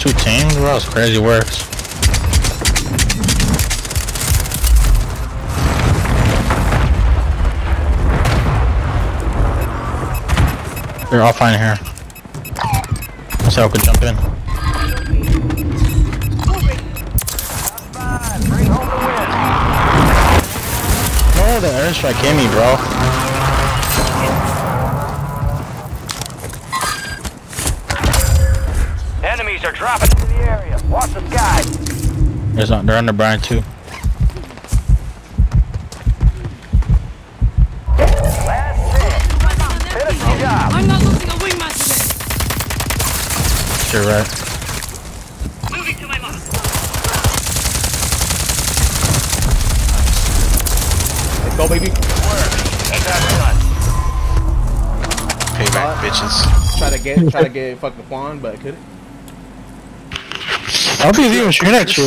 2 teams? Bro, that's crazy works. They're all fine here. So I could jump in. Oh, the airstrike hit me, bro. Enemies are dropping into the area. Watch the sky. They're under Brian too. Last hit. Finish the job. I'm not losing a wingman today. You're right. Moving to my mark. Let's go, baby. That's done. Payback, bitches. Try to get fucking Quan, but I couldn't. I don't think he's even shooting at you.